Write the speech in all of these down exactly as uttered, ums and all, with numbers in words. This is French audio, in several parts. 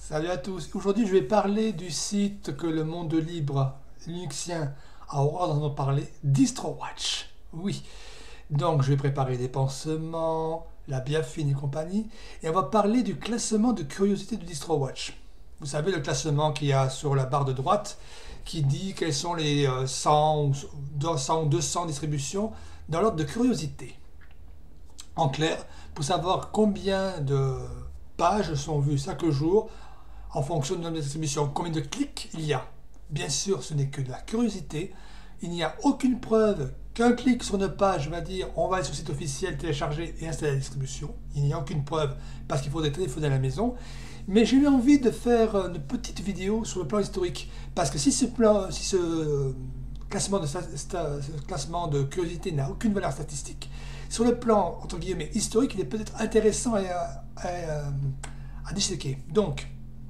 Salut à tous. Aujourd'hui, je vais parler du site que le monde libre linuxien a horreur d'en parler, DistroWatch. Oui. Donc, je vais préparer des pansements, la biafine et compagnie, et on va parler du classement de curiosité du DistroWatch. Vous savez, le classement qu'il y a sur la barre de droite qui dit quelles sont les cent ou deux cents distributions dans l'ordre de curiosité. En clair, pour savoir combien de pages sont vues chaque jour en fonction de notre distribution, combien de clics il y a. Bien sûr, ce n'est que de la curiosité. Il n'y a aucune preuve qu'un clic sur une page va dire on va aller sur le site officiel, télécharger et installer la distribution. Il n'y a aucune preuve parce qu'il faudrait téléphoner à la maison. Mais j'ai eu envie de faire une petite vidéo sur le plan historique. Parce que si ce, plan, si ce classement, de, ce classement de curiosité n'a aucune valeur statistique, sur le plan entre guillemets historique, il est peut-être intéressant à, à, à, à disséquer. Donc,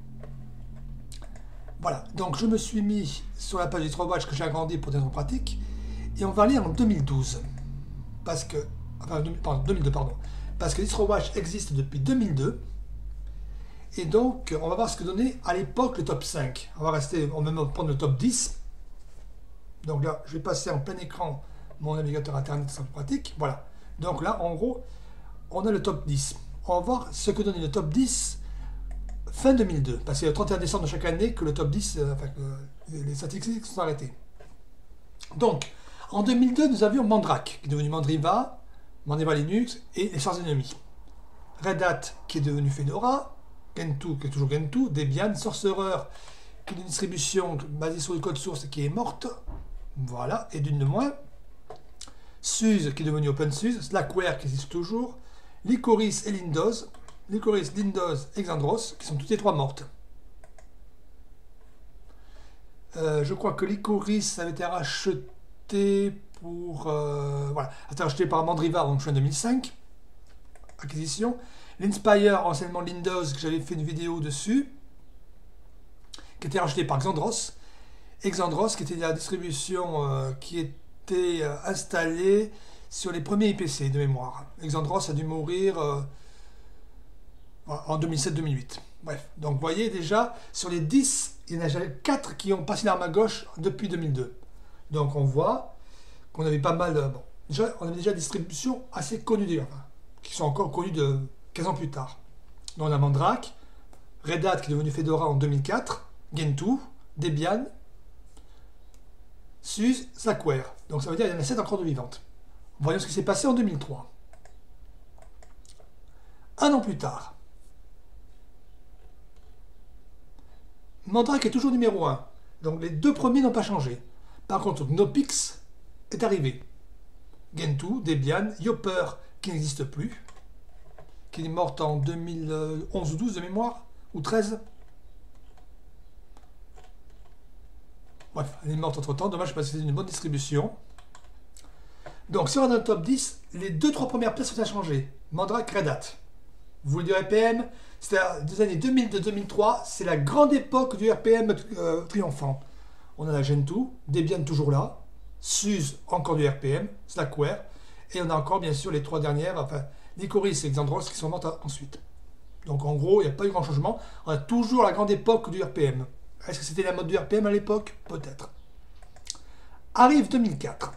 voilà. Donc, je me suis mis sur la page du DistroWatch que j'ai agrandi pour des raisons pratiques. Et on va aller en deux mille douze. Parce que, enfin, pardon, deux mille deux, pardon. Parce que DistroWatch existe depuis deux mille deux. Et donc, on va voir ce que donnait à l'époque le top cinq. On va rester, on va même prendre le top dix. Donc là, je vais passer en plein écran mon navigateur internet, c'est pratique. Voilà. Donc là, en gros, on a le top dix. On va voir ce que donnait le top dix fin deux mille deux. Parce que c'est le trente et un décembre de chaque année que le top dix, euh, enfin, que les statistiques sont arrêtées. Donc, en deux mille deux, nous avions Mandrake, qui est devenu Mandriva, Mandriva Linux, et les sources ennemies. Red Hat, qui est devenu Fedora, Gentoo, qui est toujours Gentoo, Debian, Sorcerer, qui est une distribution basée sur le code source et qui est morte. Voilà, et d'une de moins. SUSE, qui est devenu OpenSUSE, Slackware, qui existe toujours, Lycoris et Lindows, Lycoris, Lindows et Xandros, qui sont toutes les trois mortes. Euh, je crois que Lycoris avait été racheté pour... Euh, voilà, a été racheté par Mandriva en juin deux mille cinq. Acquisition. L'Inspire, anciennement Lindows, que j'avais fait une vidéo dessus, qui était racheté par Xandros. Et Xandros, qui était la distribution euh, qui était euh, installée sur les premiers I P C de mémoire. Xandros a dû mourir euh, en deux mille sept deux mille huit. Bref, donc vous voyez déjà, sur les dix, il y en a déjà quatre qui ont passé l'arme à gauche depuis deux mille deux. Donc on voit qu'on avait pas mal... Euh, bon, déjà, on avait déjà des distributions assez connues d'ailleurs, enfin, qui sont encore connues de quinze ans plus tard. Donc on a Mandrake, Red Hat qui est devenu Fedora en deux mille quatre, Gentoo, Debian, SUSE, Slackware. Donc ça veut dire qu'il y en a sept encore de vivantes. Voyons ce qui s'est passé en deux mille trois. Un an plus tard, Mandrake est toujours numéro un. Donc les deux premiers n'ont pas changé. Par contre, Gnopix est arrivé. Gentoo, Debian, Yopper qui n'existe plus, qui est morte en deux mille onze ou douze de mémoire, ou treize. Bref, elle est morte entre temps, dommage parce que c'était une bonne distribution. Donc si on est dans le top dix, les deux trois premières places ont changé. Mandrake, Red Hat. Vous voulez du R P M? C'était des années deux mille deux deux mille trois, c'est la grande époque du R P M euh, triomphant. On a la Gentoo, Debian toujours là, SUSE encore du R P M, Slackware, et on a encore bien sûr les trois dernières, enfin Lycoris et Xandros qui sont mortes ensuite. Donc en gros, il n'y a pas eu grand changement, on a toujours la grande époque du R P M. Est-ce que c'était la mode du R P M à l'époque? Peut-être. Arrive deux mille quatre.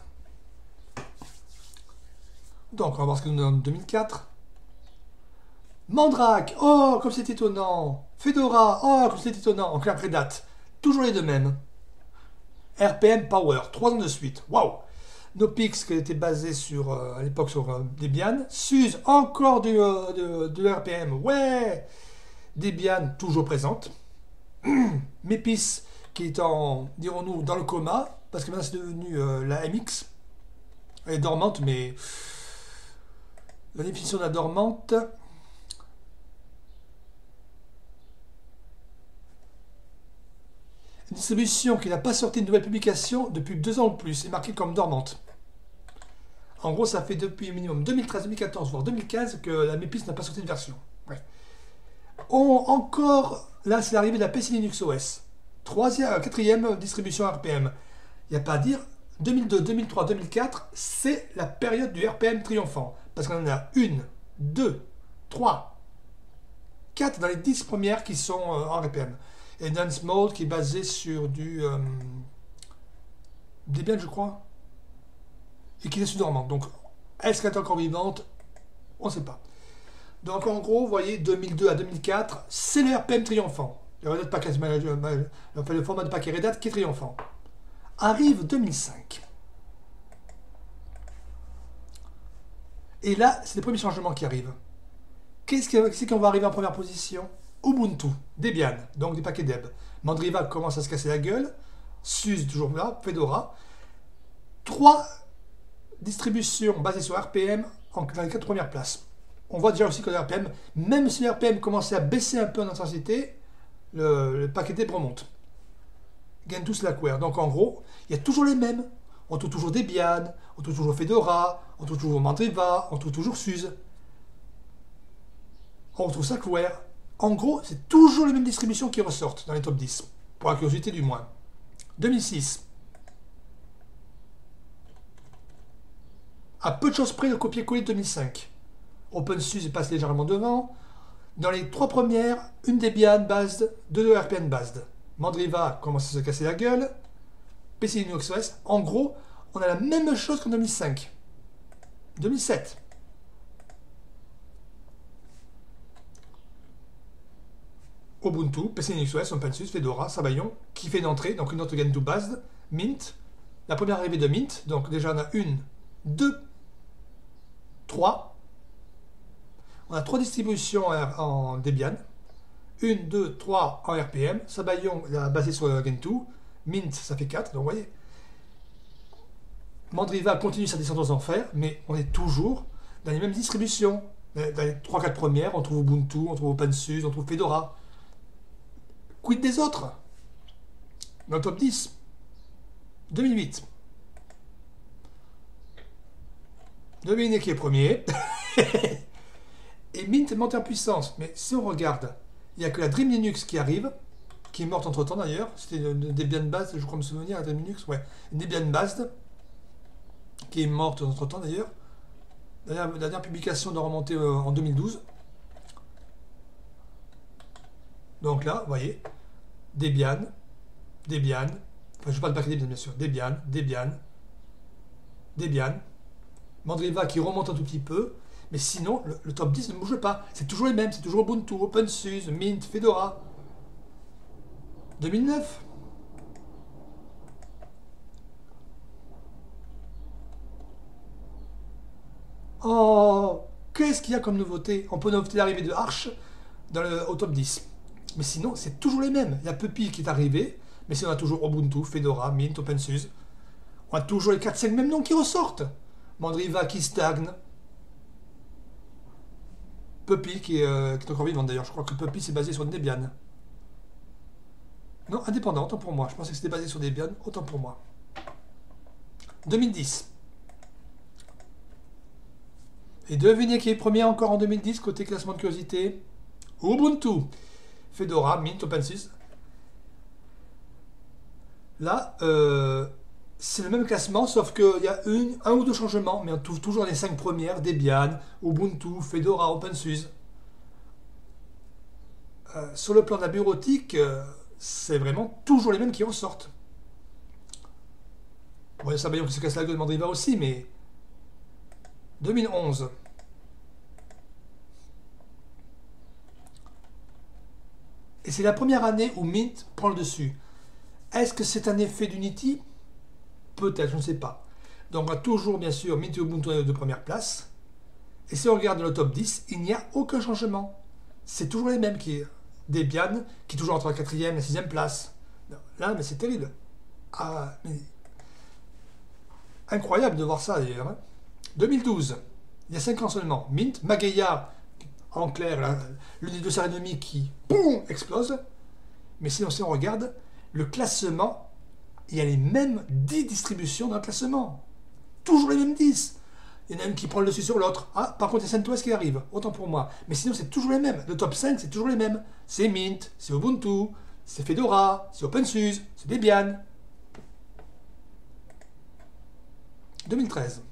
Donc on va voir ce que nous donne en deux mille quatre. Mandrake, oh comme c'est étonnant. Fedora, oh comme c'est étonnant. En clair, Red Hat, toujours les deux mêmes. R P M Power, trois ans de suite. Waouh. Gnopix qui était basé sur, euh, à l'époque sur euh, Debian. SUSE, encore du, euh, de, de l'R P M. Ouais. Debian, toujours présente. Mepis, qui est en, dirons-nous, dans le coma, parce que maintenant c'est devenu euh, la M X. Elle est dormante, mais la définition de la dormante... Une distribution qui n'a pas sorti une nouvelle publication depuis deux ans ou plus est marquée comme dormante. En gros, ça fait depuis minimum deux mille treize, deux mille quatorze, voire deux mille quinze que la Mepis n'a pas sorti de version. Bref. On, encore, là, c'est l'arrivée de la P C Linux O S. Troisième, quatrième distribution R P M. Il n'y a pas à dire, deux mille deux, deux mille trois, deux mille quatre, c'est la période du R P M triomphant. Parce qu'on en a une, deux, trois, quatre dans les dix premières qui sont euh, en R P M. Et Dance Mode qui est basé sur du euh, Debian, je crois, et qui est sud-normande. Donc, est-ce qu'elle est encore vivante? On ne sait pas. Donc, en gros, vous voyez, deux mille deux à deux mille quatre, c'est le R P M triomphant. Le, Red Hat Package Manager, le format de paquet Red Hat qui est triomphant. Arrive deux mille cinq. Et là, c'est les premiers changements qui arrivent. Qu'est-ce qu'on va arriver en première position? Ubuntu, Debian, donc des paquets Deb. Mandriva commence à se casser la gueule. SUSE, toujours là, Fedora. Trois distributions basées sur R P M en, dans les quatre premières places. On voit déjà aussi que le R P M, même si le R P M commençait à baisser un peu en intensité, le, le paquet Deb remonte. Gentoo, Slackware. Donc en gros, il y a toujours les mêmes. On trouve toujours Debian, on trouve toujours Fedora, on trouve toujours Mandriva, on trouve toujours SUSE. On retrouve Slackware. En gros, c'est toujours les mêmes distributions qui ressortent dans les top dix. Pour la curiosité du moins. deux mille six. À peu de choses près, le copier-coller de deux mille cinq. OpenSUSE passe légèrement devant. Dans les trois premières, une Debian based, deux R P M based. Mandriva commence à se casser la gueule. P C Linux O S. En gros, on a la même chose qu'en deux mille cinq. deux mille sept. Ubuntu, P C Linux O S, OpenSUSE, Fedora, Sabayon, qui fait une entrée, donc une autre Gentoo based, Mint, la première arrivée de Mint, donc déjà on a une, deux, trois. On a trois distributions en Debian, une, deux, trois en R P M, Sabayon basé sur Gentoo, Mint ça fait quatre, donc vous voyez. Mandriva continue sa descente aux enfers, mais on est toujours dans les mêmes distributions. Dans les trois quatre premières, on trouve Ubuntu, on trouve OpenSUSE, on trouve Fedora. Quid des autres? Dans le top dix. deux mille huit. Devinez qui est premier. Et Mint est monté en puissance. Mais si on regarde, il n'y a que la Dream Linux qui arrive, qui est morte entre temps d'ailleurs. C'était une Debian Based, je crois me souvenir, la Dream Linux. Ouais, une Debian Based, qui est morte entre temps d'ailleurs. La dernière, la dernière publication doit remonter euh, en deux mille douze. Donc là, vous voyez, Debian, Debian, enfin je parle pas de Debian bien sûr, Debian, Debian, Debian, Mandriva qui remonte un tout petit peu, mais sinon le, le top dix ne bouge pas, c'est toujours les mêmes, c'est toujours Ubuntu, OpenSUSE, Mint, Fedora. deux mille neuf. Oh, qu'est-ce qu'il y a comme nouveauté? On peut noter l'arrivée de Arch dans le, au top dix. Mais sinon, c'est toujours les mêmes. Il y a Puppy qui est arrivé, mais sinon on a toujours Ubuntu, Fedora, Mint, OpenSUSE. On a toujours les quatre cinq mêmes noms qui ressortent. Mandriva qui stagne. Puppy qui est, euh, qui est encore vivant d'ailleurs. Je crois que Puppy c'est basé sur Debian. Non, indépendant, autant pour moi. Je pensais que c'était basé sur Debian, autant pour moi. deux mille dix. Et devinez qui est premier encore en deux mille dix côté classement de curiosité? Ubuntu. Fedora, Mint, OpenSUSE. Là, euh, c'est le même classement, sauf qu'il y a une, un ou deux changements, mais on trouve toujours les cinq premières, Debian, Ubuntu, Fedora, OpenSUSE. Euh, sur le plan de la bureautique, euh, c'est vraiment toujours les mêmes qui ressortent. Bon, il y a Sabayon qui se casse la gueule de Mandriva aussi, mais... deux mille onze. Et c'est la première année où Mint prend le dessus. Est-ce que c'est un effet d'Unity? Peut-être, je ne sais pas. Donc on a toujours, bien sûr, Mint et Ubuntu de première place. Et si on regarde le top dix, il n'y a aucun changement. C'est toujours les mêmes qui... Debian, qui est toujours entre la quatrième et la sixième place. Là, mais c'est terrible. Ah, mais... Incroyable de voir ça, d'ailleurs. Hein. deux mille douze, il y a cinq ans seulement. Mint, Mageia, en clair, l'une des deux séries ennemies qui, boum, explose. Mais sinon, si on regarde, le classement, il y a les mêmes dix distributions dans le classement. Toujours les mêmes dix. Il y en a une qui prend le dessus sur l'autre. Ah, par contre, il y a CentOS qui arrive. Autant pour moi. Mais sinon, c'est toujours les mêmes. Le top cinq, c'est toujours les mêmes. C'est Mint, c'est Ubuntu, c'est Fedora, c'est OpenSUSE, c'est Debian. deux mille treize.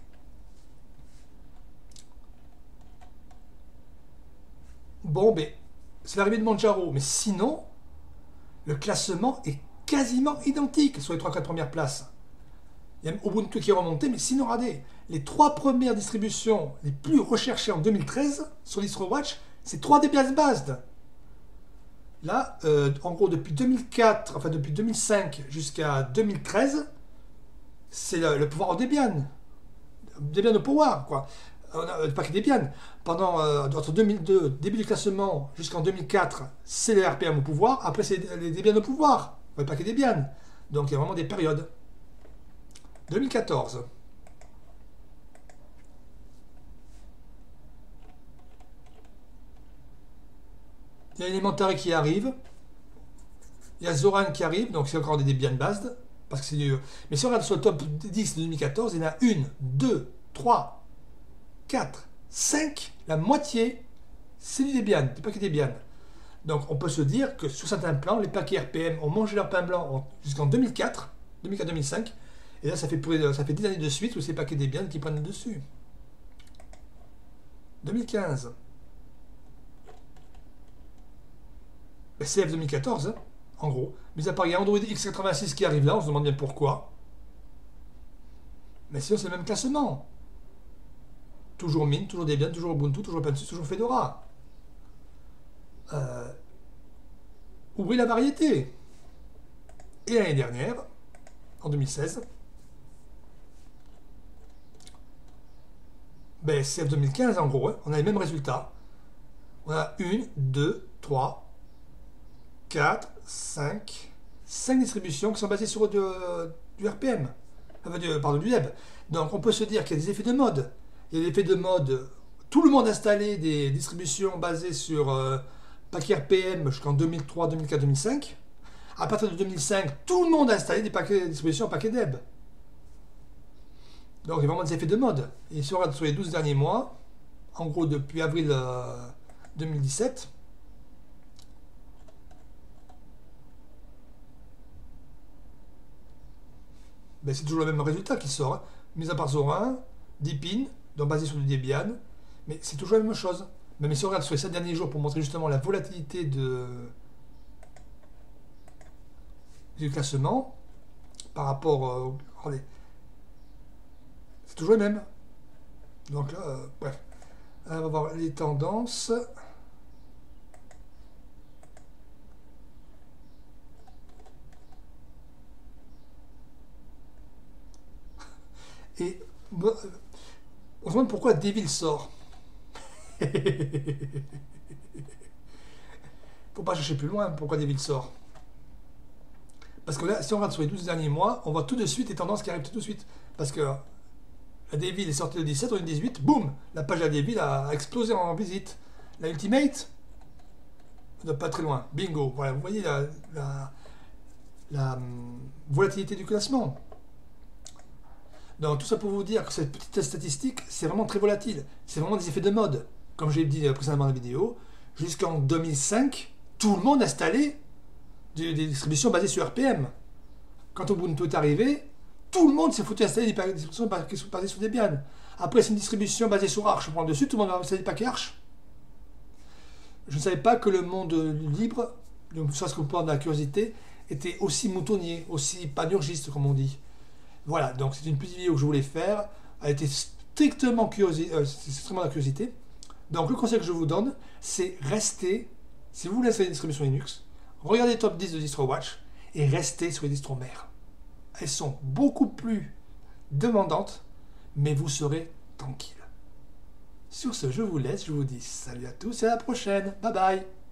Bon, ben, c'est l'arrivée de Manjaro. Mais sinon, le classement est quasiment identique sur les trois quatre premières places. Il y a Ubuntu qui est remonté, mais sinon, regardez, les trois premières distributions les plus recherchées en deux mille treize sur DistroWatch, c'est trois Debian Based. Là, euh, en gros, depuis deux mille quatre, enfin depuis deux mille cinq jusqu'à deux mille treize, c'est le, le pouvoir en Debian. Debian au power, quoi. Euh, le paquet Debian. Pendant, euh, entre deux mille deux, début du classement, jusqu'en deux mille quatre, c'est les R P M au pouvoir. Après, c'est les Debian au pouvoir. Le paquet Debian. Donc, il y a vraiment des périodes. deux mille quatorze. Il y a Elementary qui arrive. Il y a Zoran qui arrive, donc c'est encore des Debian based. Parce que c'est du... Mais si on regarde sur le top dix de deux mille quatorze, il y en a une, deux, trois, quatre, cinq, la moitié, c'est du Debian, des paquets Debian. Donc on peut se dire que sur certains plans, les paquets R P M ont mangé leur pain blanc jusqu'en deux mille quatre, deux mille quatre deux mille cinq. Et là, ça fait, ça fait dix années de suite où c'est les paquets Debian qui prennent le dessus. deux mille quinze. Ben, C F deux mille quatorze, hein, en gros. Mais à part, il y a Android X quatre-vingt-six qui arrive là, on se demande bien pourquoi. Mais sinon, c'est le même classement. Toujours Mint, toujours Debian, toujours Ubuntu, toujours OpenSUSE, toujours Fedora. Euh, ouvrez la variété. Et l'année dernière, en deux mille seize, ben, C F deux mille quinze, en gros, hein, on a les mêmes résultats. On a une, deux, trois, quatre, cinq, cinq distributions qui sont basées sur du, du R P M, enfin, du, pardon, du web. Donc on peut se dire qu'il y a des effets de mode. Il y a des effets de mode. Tout le monde a installé des distributions basées sur euh, paquet R P M jusqu'en deux mille trois, deux mille quatre, deux mille cinq. À partir de deux mille cinq, tout le monde a installé des paquets de distributions en paquet Deb. Donc il y a vraiment des effets de mode. Et si on regarde sur les douze derniers mois, en gros depuis avril euh, deux mille dix-sept, ben, c'est toujours le même résultat qui sort. Hein. Mis à part Zorin, Deepin, donc basé sur du Debian, mais c'est toujours la même chose. Même si on regarde sur les sept derniers jours pour montrer justement la volatilité de... du classement par rapport... Euh, regardez, c'est toujours le même. Donc là, euh, bref. On va voir les tendances. Et bon, on se demande pourquoi Devil sort. Faut pas chercher plus loin pourquoi Devil sort. Parce que là, si on regarde sur les douze derniers mois, on voit tout de suite les tendances qui arrivent tout de suite. Parce que la Devil est sortie le dix-sept, au dix-huit, boum, la page de la Devil a explosé en visite. La Ultimate, pas très loin, bingo. Voilà, vous voyez la, la, la hum, volatilité du classement. Donc tout ça pour vous dire que cette petite statistique, c'est vraiment très volatile. C'est vraiment des effets de mode. Comme je l'ai dit précédemment dans la vidéo, jusqu'en deux mille cinq, tout le monde installait des, des distributions basées sur R P M. Quand Ubuntu est arrivé, tout le monde s'est foutu installer des distributions basées sur Debian. Après, c'est une distribution basée sur Arch. Je prends dessus, tout le monde va installer des paquets Arch. Je ne savais pas que le monde libre, ça ce qu'on parle de la curiosité, était aussi moutonnier, aussi panurgiste, comme on dit. Voilà, donc c'est une petite vidéo que je voulais faire. Elle était strictement curiosi- euh, c'est strictement la curiosité. Donc le conseil que je vous donne, c'est rester, si vous voulez installer une distribution Linux, regardez les top dix de DistroWatch et restez sur les distros mères. Elles sont beaucoup plus demandantes, mais vous serez tranquille. Sur ce, je vous laisse, je vous dis salut à tous et à la prochaine. Bye bye.